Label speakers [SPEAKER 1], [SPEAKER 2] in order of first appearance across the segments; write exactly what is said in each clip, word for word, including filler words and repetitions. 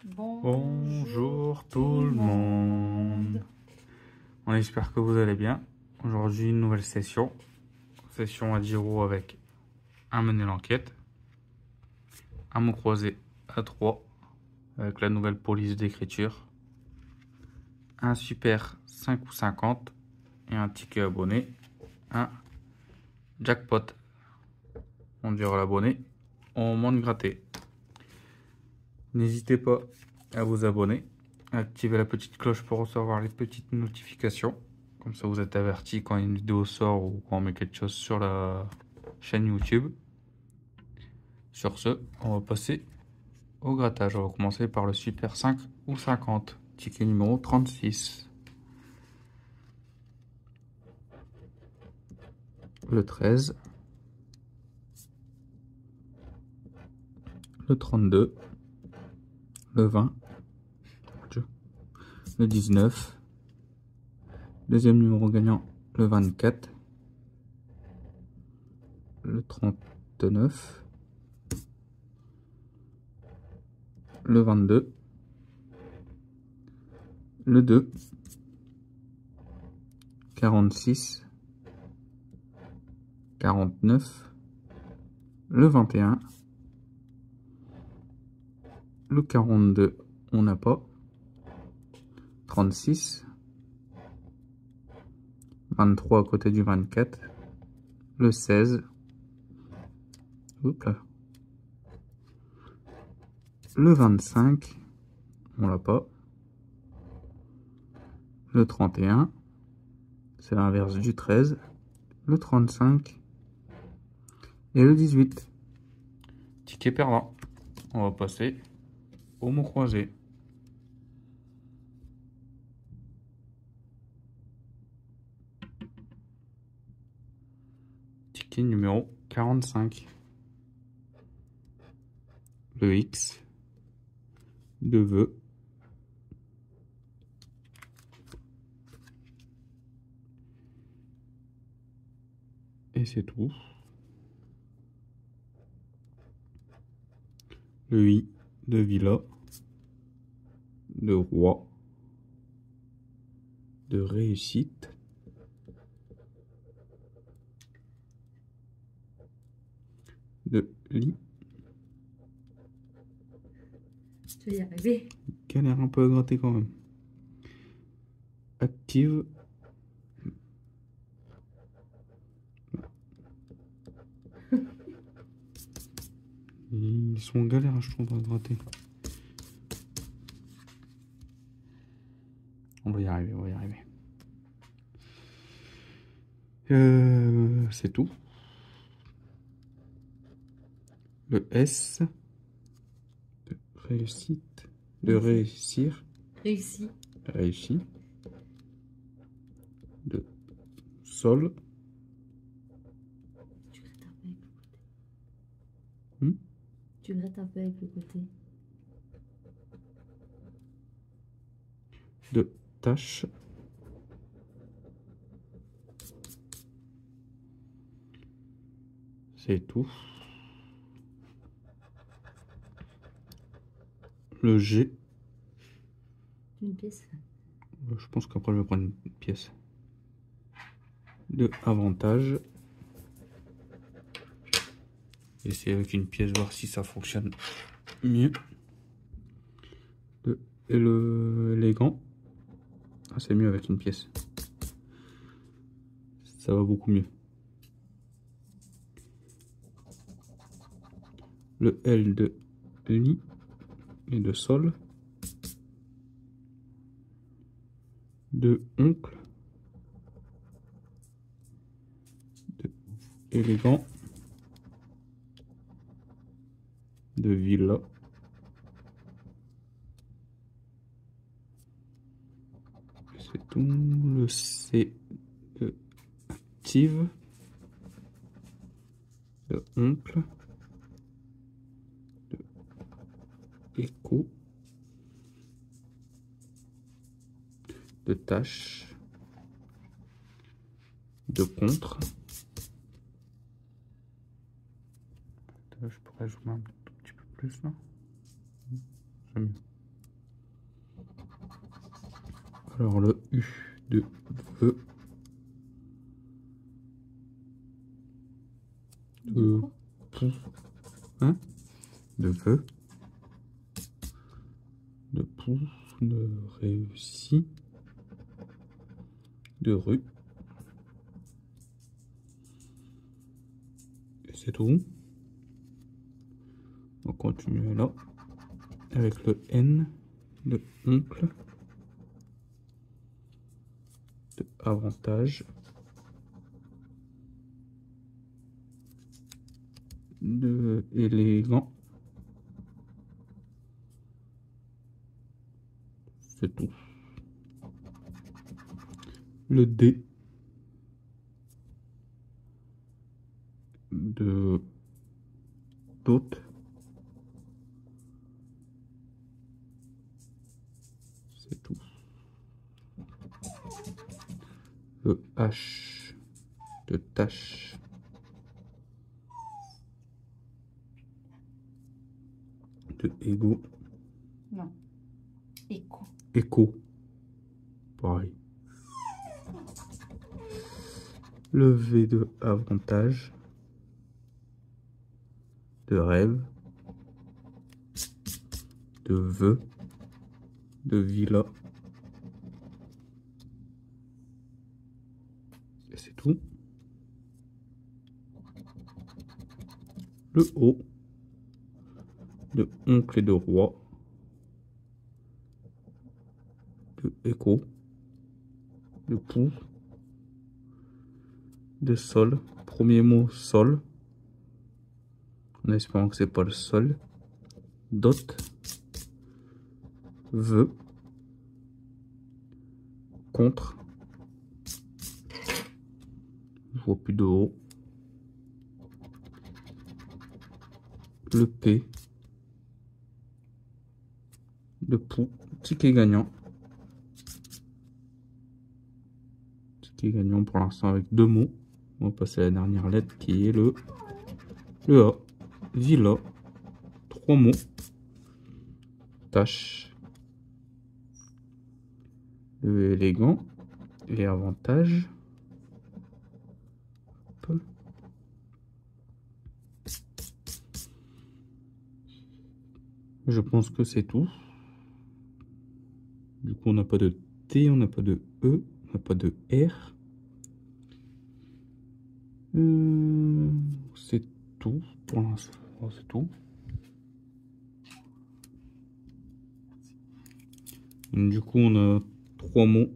[SPEAKER 1] Bonjour tout le monde. On espère que vous allez bien. Aujourd'hui, une nouvelle session. Session à dix roues avec un mener l'enquête, un mot croisé à trois avec la nouvelle police d'écriture, un super cinq ou cinquante et un ticket abonné, un jackpot. On dira l'abonné au moment de gratter. N'hésitez pas à vous abonner, à activer la petite cloche pour recevoir les petites notifications. Comme ça, vous êtes averti quand une vidéo sort ou quand on met quelque chose sur la chaîne YouTube. Sur ce, on va passer au grattage. On va commencer par le super cinq ou cinquante. Ticket numéro trente-six. Le treize. Le trente-deux. Le vingt. Le dix-neuf. Deuxième numéro gagnant, le vingt-quatre. Le trente-neuf. Le vingt-deux. Le deux. quarante-six. quarante-neuf. Le vingt et un. Le quarante-deux, on n'a pas. trente-six. vingt-trois à côté du vingt-quatre. Le seize. Oups là. Le vingt-cinq, on l'a pas. Le trente et un, c'est l'inverse du treize. Le trente-cinq et le dix-huit. Ticket perdant. On va passer au mot croisé. Ticket numéro quarante-cinq. Le X. De vœux. Et c'est tout. Le I de villa. De roi. De réussite. De lit.
[SPEAKER 2] Tu vas y arriver.
[SPEAKER 1] Galère un peu à gratter quand même. Active. Ils sont galères, je trouve, à gratter. On va y arriver, on va y arriver. Euh, c'est tout. Le S de réussite, de réussir,
[SPEAKER 2] Réussi.
[SPEAKER 1] réussi, de sol,
[SPEAKER 2] Tu grattes un peu avec le côté.
[SPEAKER 1] hmm? De tâche, c'est tout. Le G,
[SPEAKER 2] Une pièce.
[SPEAKER 1] je pense qu'après je vais prendre une pièce. De avantage. Essayer avec une pièce, voir si ça fonctionne mieux. De et le élégant. Ah, c'est mieux avec une pièce. Ça va beaucoup mieux. Le L de lit et de sol. De oncle. De élégant. De villa. C'est tout. Le C de active. De oncle. De écho. De tâche. De contre. Je pourrais jouer un tout petit peu plus là. J'aime mieux. Alors le U de vœux. De pou. Hein? De vœux. De pou. De réussi. De rue. Et c'est tout. On continue là. Avec le N de oncle. De avantage. De élégant. C'est tout. Le D de dot. C'est tout. Le H de tâche. De égo.
[SPEAKER 2] Non. Écho.
[SPEAKER 1] Écho. Pareil. Le V de avantage. De rêve. De vœux. De villa. Et c'est tout. Le O de oncle et de roi. De écho. De pou. De sol. Premier mot sol. En espérant que c'est pas le sol. Dot. Vœux. Contre. Je vois plus de haut. Le P. De pou. Ticket gagnant. Ticket gagnant pour l'instant avec deux mots. On va passer à la dernière lettre qui est le, le A. Villa. Trois mots. Tâche. Le élégant. Les avantages. Hop. Je pense que c'est tout. Du coup, on n'a pas de T, on n'a pas de E, on n'a pas de R. Euh, c'est tout pour l'instant. C'est tout. Donc, du coup, on a trois mots.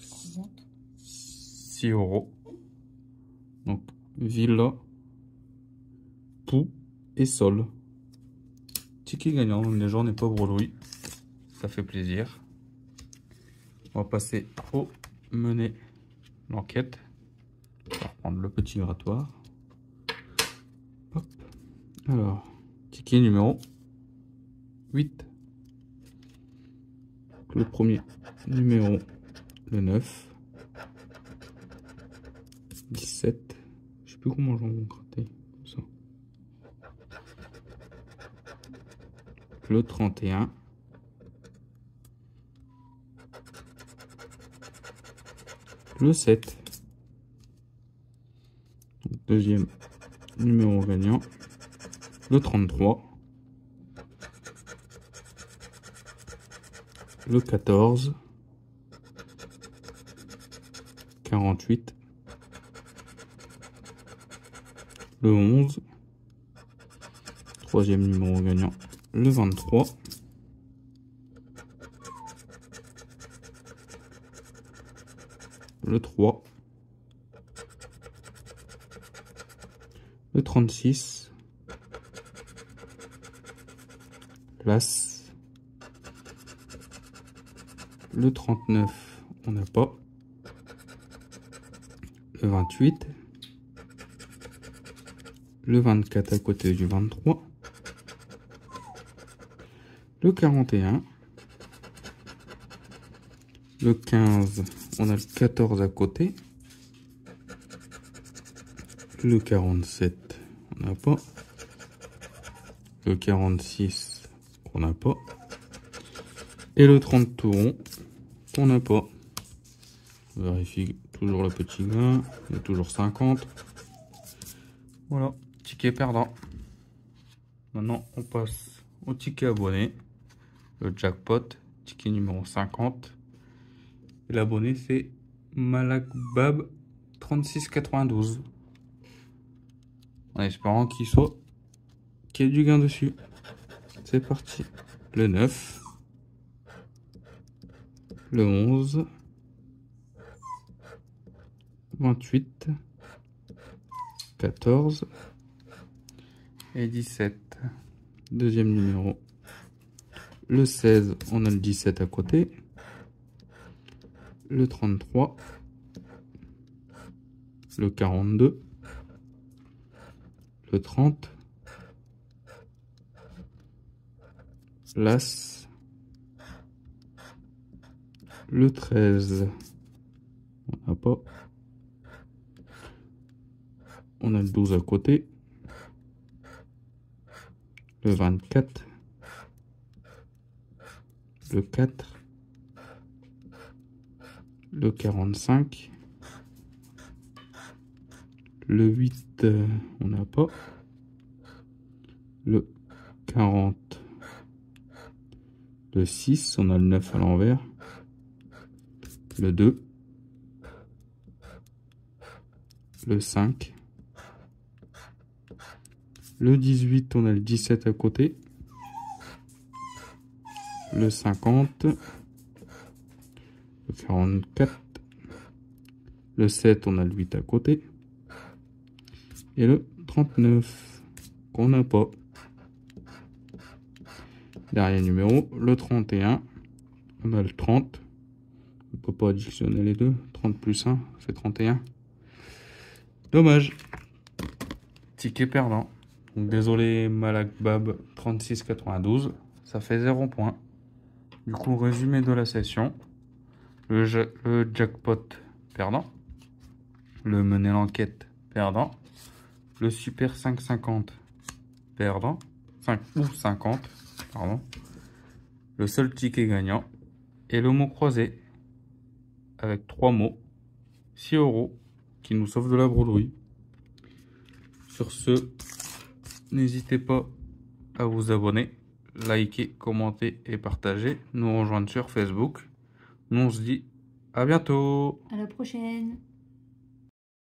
[SPEAKER 1] six euros. Donc, villa, pou et sol. Ticket gagnant, les gens n'est pas bredouille. Ça fait plaisir. On va passer au mener l'enquête. On va reprendre le petit grattoir. Hop. Alors, ticket numéro huit. Le premier numéro, le neuf. dix-sept. Je sais plus comment j'en vais gratter. Comme ça. Le trente et un. Le sept. Deuxième numéro gagnant. Le trente-trois. Le quatorze. quarante-huit. Le onze. Troisième numéro gagnant. Le vingt-trois. Le trois. Le trente-six. L'As. Le trente-neuf, on n'a pas. Le vingt-huit. Le vingt-quatre à côté du vingt-trois. Le quarante et un. Le quinze, on a le quatorze à côté. Le quarante-sept, on n'a pas. Le quarante-six, on n'a pas. Et le trente tout rond, on n'a pas. On vérifie toujours le petit gain. Il y a toujours cinquante. Voilà, ticket perdant. Maintenant, on passe au ticket abonné. Le jackpot, ticket numéro cinquante. Et l'abonné, c'est Malakbab trente-six quatre-vingt-douze. En espérant qu'il soit qu'il y ait du gain dessus. C'est parti. Le neuf. Le onze. vingt-huit. quatorze. Et dix-sept. Deuxième numéro. Le seize, on a le dix-sept à côté. Le trente-trois. Le quarante-deux. Le trente. L'As. Le treize. On n'a pas. On a le douze à côté. Le vingt-quatre. Le quatre. Le quarante-cinq. Le huit, euh, on n'a pas. Le quarante. Le six, on a le neuf à l'envers. Le deux. Le cinq. Le dix-huit, on a le dix-sept à côté. Le cinquante. Le quarante-quatre. Le sept, on a le huit à côté. Et le trente-neuf, qu'on n'a pas. Dernier numéro, le trente et un. On a le trente. On ne peut pas additionner les deux. trente plus un, c'est trente et un. Dommage. Ticket perdant. Donc désolé Malakbab trente-six quatre-vingt-douze. Ça fait zéro point. Du coup, résumé de la session. Le, le jackpot perdant. Le mener l'enquête perdant. Le super cinq cinquante perdant. cinq ou cinquante. Pardon. Le seul ticket gagnant. Et le mot croisé. Avec trois mots. six euros. Qui nous sauve de la brouillerie. Sur ce, n'hésitez pas à vous abonner, liker, commenter et partager. Nous rejoindre sur Facebook. Nous on se dit à bientôt.
[SPEAKER 2] À la prochaine.